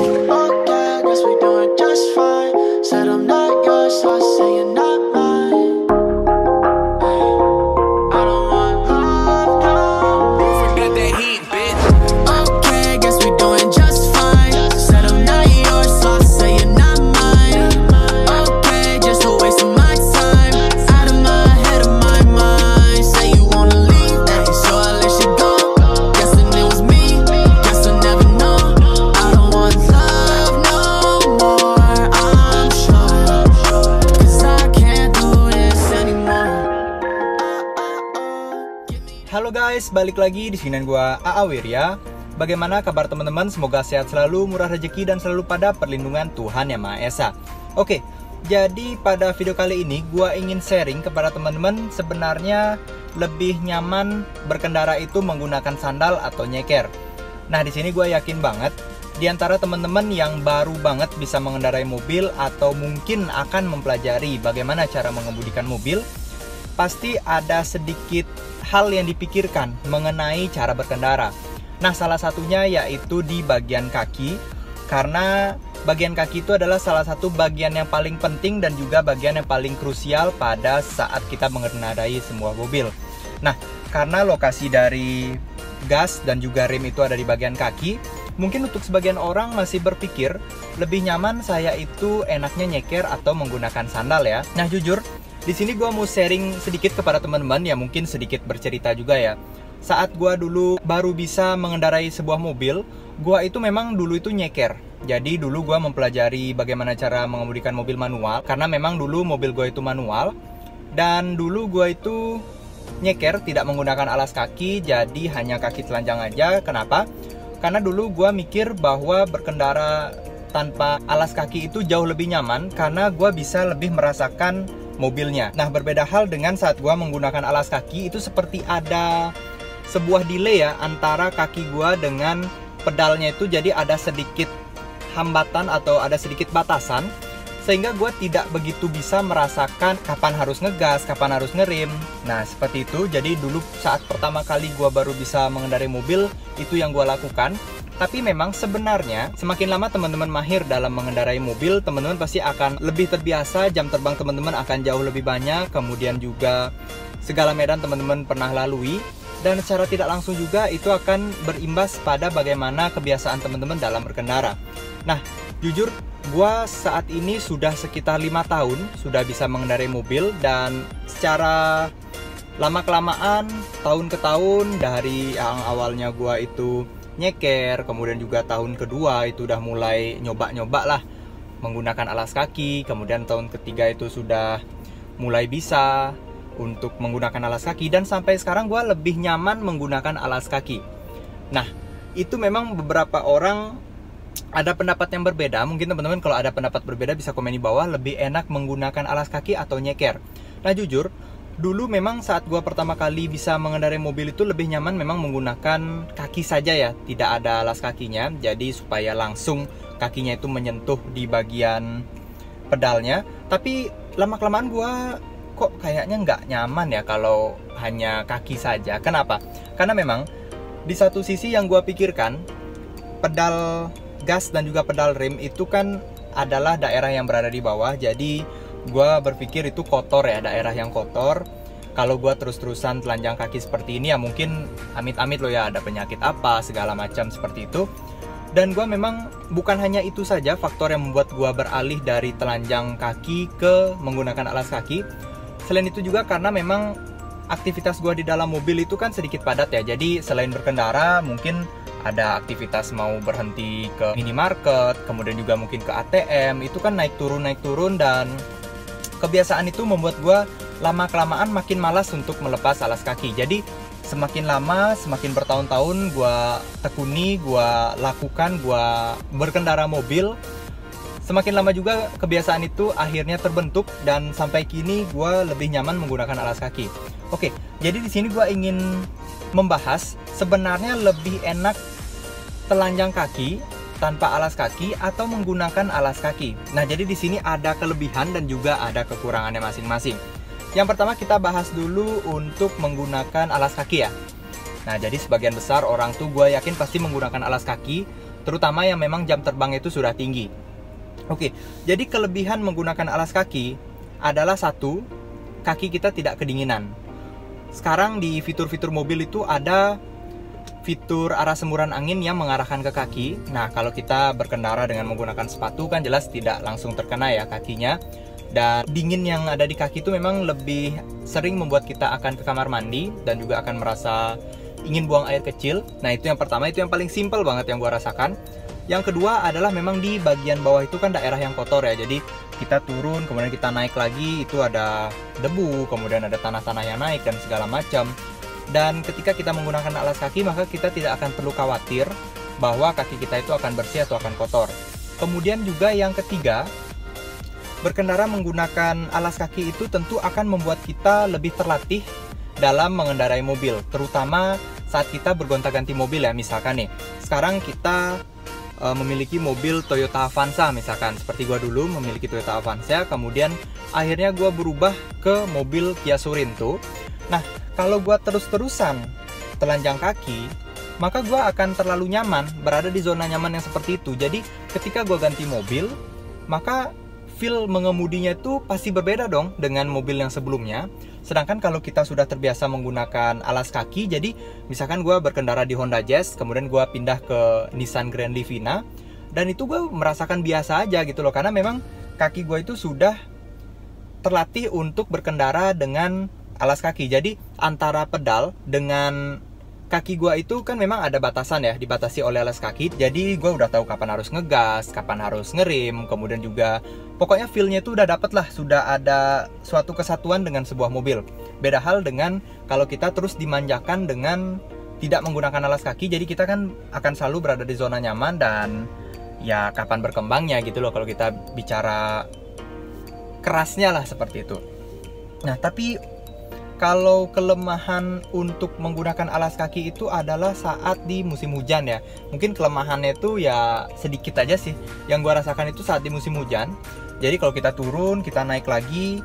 Okay, guess we doing just fine. Said I'm not yours, so I say you're not mine. Hey, I don't want love no more. Forget that heat, bitch. Okay, guess we doing just fine. Said I'm not yours, so I say you're not mine. Okay, just a waste of my time. Out of my head, of my mind. Say you wanna leave, so I let you go. Guessing it was me, guess I'll never know. I don't want love no more, I'm sure. Cause I can't do this anymore. Halo guys, balik lagi di sini gua AA Wirya. Bagaimana kabar teman-teman? Semoga sehat selalu, murah rezeki dan selalu pada perlindungan Tuhan Yang Maha Esa. Oke, jadi pada video kali ini gua ingin sharing kepada teman-teman sebenarnya lebih nyaman berkendara itu menggunakan sandal atau nyeker. Nah, di sini gua yakin banget di antara teman-teman yang baru banget bisa mengendarai mobil atau mungkin akan mempelajari bagaimana cara mengemudikan mobil, pasti ada sedikit hal yang dipikirkan mengenai cara berkendara. Nah, salah satunya yaitu di bagian kaki, karena bagian kaki itu adalah salah satu bagian yang paling penting dan juga bagian yang paling krusial pada saat kita mengendarai sebuah mobil. Nah, karena lokasi dari gas dan juga rem itu ada di bagian kaki, mungkin untuk sebagian orang masih berpikir lebih nyaman saya itu enaknya nyeker atau menggunakan sandal ya. Nah, jujur di sini gue mau sharing sedikit kepada teman-teman ya, mungkin sedikit bercerita juga ya. Saat gue dulu baru bisa mengendarai sebuah mobil, gue itu memang dulu itu nyeker. Jadi dulu gue mempelajari bagaimana cara mengemudikan mobil manual, karena memang dulu mobil gue itu manual. Dan dulu gue itu nyeker, tidak menggunakan alas kaki, jadi hanya kaki telanjang aja. Kenapa? Karena dulu gue mikir bahwa berkendara tanpa alas kaki itu jauh lebih nyaman, karena gue bisa lebih merasakan mobilnya. Nah, berbeda hal dengan saat gua menggunakan alas kaki, itu seperti ada sebuah delay ya antara kaki gua dengan pedalnya itu, jadi ada sedikit hambatan atau ada sedikit batasan sehingga gua tidak begitu bisa merasakan kapan harus ngegas, kapan harus ngerem. Nah, seperti itu. Jadi dulu saat pertama kali gua baru bisa mengendarai mobil, itu yang gua lakukan. Tapi memang sebenarnya semakin lama teman-teman mahir dalam mengendarai mobil, teman-teman pasti akan lebih terbiasa, jam terbang teman-teman akan jauh lebih banyak, kemudian juga segala medan teman-teman pernah lalui, dan secara tidak langsung juga itu akan berimbas pada bagaimana kebiasaan teman-teman dalam berkendara. Nah, jujur gua saat ini sudah sekitar 5 tahun sudah bisa mengendarai mobil, dan secara lama-kelamaan tahun ke tahun, dari yang awalnya gua itu nyeker, kemudian juga tahun kedua itu udah mulai nyoba-nyoba lah menggunakan alas kaki, kemudian tahun ketiga itu sudah mulai bisa untuk menggunakan alas kaki, dan sampai sekarang gue lebih nyaman menggunakan alas kaki. Nah, itu memang beberapa orang ada pendapat yang berbeda. Mungkin teman-teman kalau ada pendapat berbeda bisa komen di bawah, lebih enak menggunakan alas kaki atau nyeker. Nah, jujur dulu memang saat gua pertama kali bisa mengendarai mobil itu lebih nyaman memang menggunakan kaki saja ya, tidak ada alas kakinya, jadi supaya langsung kakinya itu menyentuh di bagian pedalnya. Tapi lama-kelamaan gua kok kayaknya nggak nyaman ya kalau hanya kaki saja. Kenapa? Karena memang di satu sisi yang gua pikirkan, pedal gas dan juga pedal rem itu kan adalah daerah yang berada di bawah, jadi gue berpikir itu kotor ya, daerah yang kotor. Kalau gue terus-terusan telanjang kaki seperti ini ya mungkin amit-amit loh ya, ada penyakit apa segala macam seperti itu. Dan gue memang bukan hanya itu saja faktor yang membuat gue beralih dari telanjang kaki ke menggunakan alas kaki. Selain itu juga karena memang aktivitas gue di dalam mobil itu kan sedikit padat ya. Jadi selain berkendara mungkin ada aktivitas mau berhenti ke minimarket, kemudian juga mungkin ke ATM, itu kan naik turun, dan kebiasaan itu membuat gue lama-kelamaan makin malas untuk melepas alas kaki. Jadi semakin lama, semakin bertahun-tahun gue tekuni, gue lakukan, gue berkendara mobil, semakin lama juga kebiasaan itu akhirnya terbentuk, dan sampai kini gue lebih nyaman menggunakan alas kaki. Oke, jadi di sini gue ingin membahas sebenarnya lebih enak telanjang kaki tanpa alas kaki atau menggunakan alas kaki. Nah, jadi di sini ada kelebihan dan juga ada kekurangannya masing-masing. Yang pertama kita bahas dulu untuk menggunakan alas kaki ya. Nah, jadi sebagian besar orang tuh gue yakin pasti menggunakan alas kaki. terutama yang memang jam terbang itu sudah tinggi. Oke, jadi kelebihan menggunakan alas kaki adalah satu, kaki kita tidak kedinginan. Sekarang di fitur-fitur mobil itu ada fitur arah semburan angin yang mengarahkan ke kaki. Nah, kalau kita berkendara dengan menggunakan sepatu kan jelas tidak langsung terkena ya kakinya. Dan dingin yang ada di kaki itu memang lebih sering membuat kita akan ke kamar mandi dan juga akan merasa ingin buang air kecil. Nah, itu yang pertama, itu yang paling simple banget yang gua rasakan. Yang kedua adalah memang di bagian bawah itu kan daerah yang kotor ya. Jadi kita turun, kemudian kita naik lagi, itu ada debu, kemudian ada tanah-tanah yang naik dan segala macam. Dan ketika kita menggunakan alas kaki, maka kita tidak akan perlu khawatir bahwa kaki kita itu akan bersih atau akan kotor. Kemudian juga yang ketiga, berkendara menggunakan alas kaki itu tentu akan membuat kita lebih terlatih dalam mengendarai mobil, terutama saat kita bergonta-ganti mobil ya. Misalkan nih, sekarang kita memiliki mobil Toyota Avanza misalkan, seperti gua dulu memiliki Toyota Avanza, kemudian akhirnya gua berubah ke mobil Kia Sorento. Nah, kalau gua terus-terusan telanjang kaki, maka gua akan terlalu nyaman berada di zona nyaman yang seperti itu. Jadi ketika gua ganti mobil, maka feel mengemudinya itu pasti berbeda dong dengan mobil yang sebelumnya. Sedangkan kalau kita sudah terbiasa menggunakan alas kaki, jadi misalkan gue berkendara di Honda Jazz, kemudian gue pindah ke Nissan Grand Livina, dan itu gue merasakan biasa aja gitu loh, karena memang kaki gue itu sudah terlatih untuk berkendara dengan alas kaki. Jadi antara pedal dengan kaki gua itu kan memang ada batasan ya, dibatasi oleh alas kaki. Jadi gua udah tahu kapan harus ngegas, kapan harus ngerem, kemudian juga pokoknya feel-nya itu udah dapet lah, sudah ada suatu kesatuan dengan sebuah mobil. Beda hal dengan kalau kita terus dimanjakan dengan tidak menggunakan alas kaki, jadi kita kan akan selalu berada di zona nyaman dan ya kapan berkembangnya gitu loh kalau kita bicara kerasnya lah seperti itu. Nah, tapi kalau kelemahan untuk menggunakan alas kaki itu adalah saat di musim hujan ya. Mungkin kelemahannya itu ya sedikit aja sih. Yang gua rasakan itu saat di musim hujan. Jadi kalau kita turun, kita naik lagi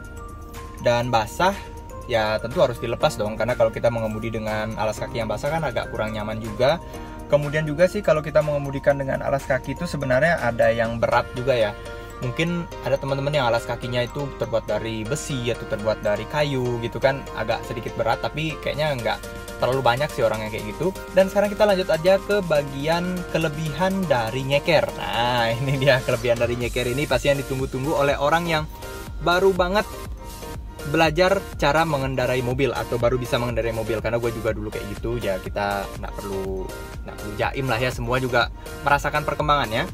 dan basah, ya tentu harus dilepas dong. Karena kalau kita mengemudi dengan alas kaki yang basah kan agak kurang nyaman juga. Kemudian juga sih kalau kita mengemudikan dengan alas kaki itu sebenarnya ada yang berat juga ya. Mungkin ada teman-teman yang alas kakinya itu terbuat dari besi atau terbuat dari kayu gitu kan, agak sedikit berat, tapi kayaknya nggak terlalu banyak sih orang yang kayak gitu. Dan sekarang kita lanjut aja ke bagian kelebihan dari nyeker. Nah, ini dia kelebihan dari nyeker ini pasti yang ditunggu-tunggu oleh orang yang baru banget belajar cara mengendarai mobil atau baru bisa mengendarai mobil. Karena gue juga dulu kayak gitu ya, kita nggak perlu jaim lah ya, semua juga merasakan perkembangannya.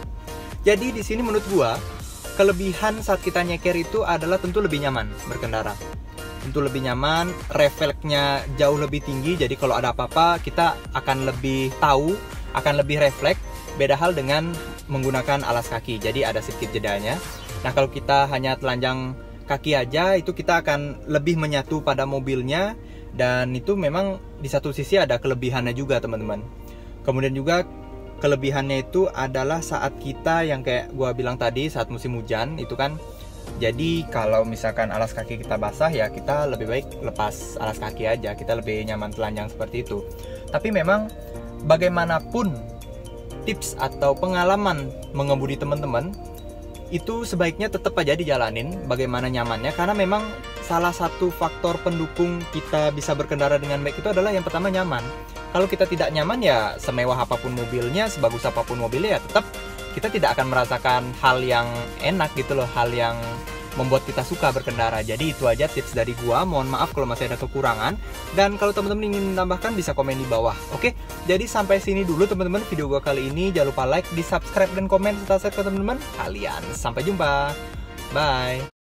Jadi di sini menurut gua kelebihan saat kita nyeker itu adalah tentu lebih nyaman berkendara. Tentu lebih nyaman, refleksnya jauh lebih tinggi. Jadi kalau ada apa-apa kita akan lebih tahu, akan lebih refleks. Beda hal dengan menggunakan alas kaki. Jadi ada sedikit jedanya. Nah, kalau kita hanya telanjang kaki aja, itu kita akan lebih menyatu pada mobilnya, dan itu memang di satu sisi ada kelebihannya juga, teman-teman. Kemudian juga kelebihannya itu adalah saat kita yang kayak gua bilang tadi, saat musim hujan itu kan, jadi kalau misalkan alas kaki kita basah ya kita lebih baik lepas alas kaki aja, kita lebih nyaman telanjang seperti itu. Tapi memang bagaimanapun tips atau pengalaman mengemudi teman-teman itu sebaiknya tetap aja dijalanin bagaimana nyamannya, karena memang salah satu faktor pendukung kita bisa berkendara dengan baik itu adalah yang pertama nyaman. Kalau kita tidak nyaman ya semewah apapun mobilnya, sebagus apapun mobilnya ya tetap kita tidak akan merasakan hal yang enak gitu loh, hal yang membuat kita suka berkendara. Jadi itu aja tips dari gua. Mohon maaf kalau masih ada kekurangan, dan kalau teman-teman ingin menambahkan bisa komen di bawah. Oke, jadi sampai sini dulu teman-teman video gua kali ini. Jangan lupa like, di subscribe dan komen serta share ke teman-teman kalian. Sampai jumpa, bye.